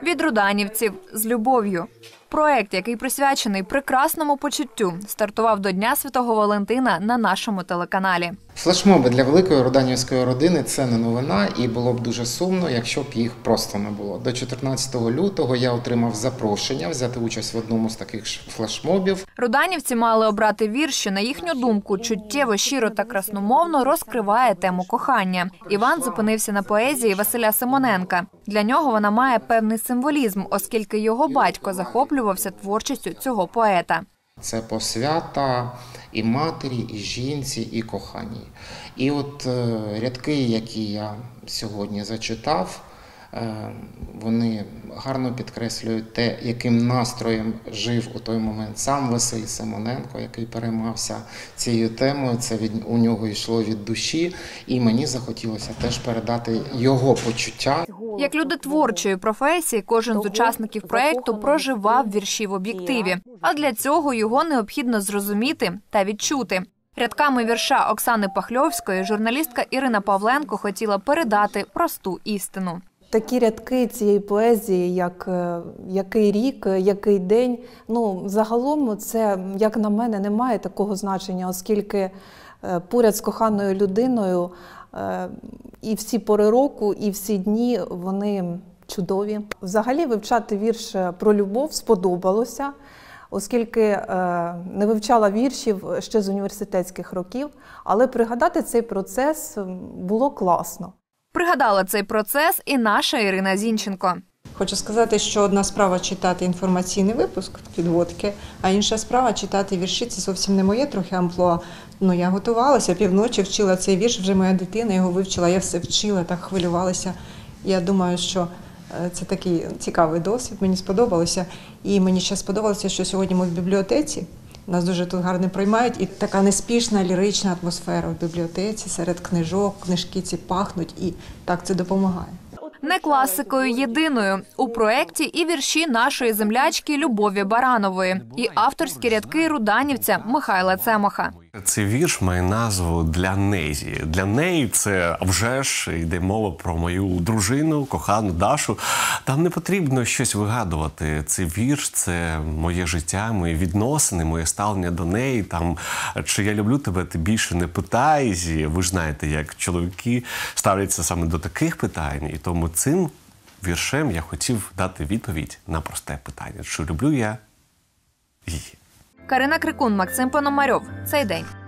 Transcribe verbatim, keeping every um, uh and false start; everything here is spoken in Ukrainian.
Від руданівців з любов'ю. Проект, який присвячений прекрасному почуттю, стартував до Дня Святого Валентина на нашому телеканалі. Флешмоби для великої руданівської родини – це не новина, і було б дуже сумно, якщо б їх просто не було. До чотирнадцятого лютого я отримав запрошення взяти участь в одному з таких флешмобів. Руданівці мали обрати вірш, що, на їхню думку, чуттєво, щиро та красномовно розкриває тему кохання. Іван зупинився на поезії Василя Симоненка. Для нього вона має певний символізм, оскільки його батько захоплювався творчістю цього поета. Це посвята і матері, і жінці, і коханій. І от е, рядки, які я сьогодні зачитав, е, вони гарно підкреслюють те, яким настроєм жив у той момент сам Василь Симоненко, який переймався цією темою. Це від, у нього йшло від душі, і мені захотілося теж передати його почуття. Як люди творчої професії, кожен з учасників проєкту проживав вірші в об'єктиві. А для цього його необхідно зрозуміти та відчути. Рядками вірша Оксани Пахльовської журналістка Ірина Павленко хотіла передати просту істину. Такі рядки цієї поезії, як «Який рік», «Який день», ну, загалом це, як на мене, не має такого значення, оскільки поряд з коханою людиною і всі пори року, і всі дні, вони чудові. Взагалі вивчати вірш про любов сподобалося, оскільки не вивчала віршів ще з університетських років, але пригадати цей процес було класно. Пригадала цей процес і наша Ірина Зінченко. Хочу сказати, що одна справа читати інформаційний випуск, підводки, а інша справа читати вірші. Це зовсім не моє трохи амплуа. Ну, я готувалася, півночі вчила цей вірш, вже моя дитина його вивчила, я все вчила, так хвилювалася. Я думаю, що це такий цікавий досвід, мені сподобалося. І мені ще сподобалося, що сьогодні ми в бібліотеці. Нас дуже тут гарно приймають, і така неспішна, лірична атмосфера в бібліотеці, серед книжок, книжки ці пахнуть, і так це допомагає. Не класикою єдиною. У проєкті і вірші нашої землячки Любові Баранової, і авторські рядки руданівця Михайла Цемаха. Цей вірш має назву «Для Незі». Для неї це, а вже ж, йде мова про мою дружину, кохану Дашу. Там не потрібно щось вигадувати. Цей вірш – це моє життя, мої відносини, моє ставлення до неї. Там, чи я люблю тебе, ти більше не питай. Ви ж знаєте, як чоловіки ставляться саме до таких питань. І тому цим віршем я хотів дати відповідь на просте питання. Чи люблю я її? Карина Крикун, Максим Пономарьов. Цей день.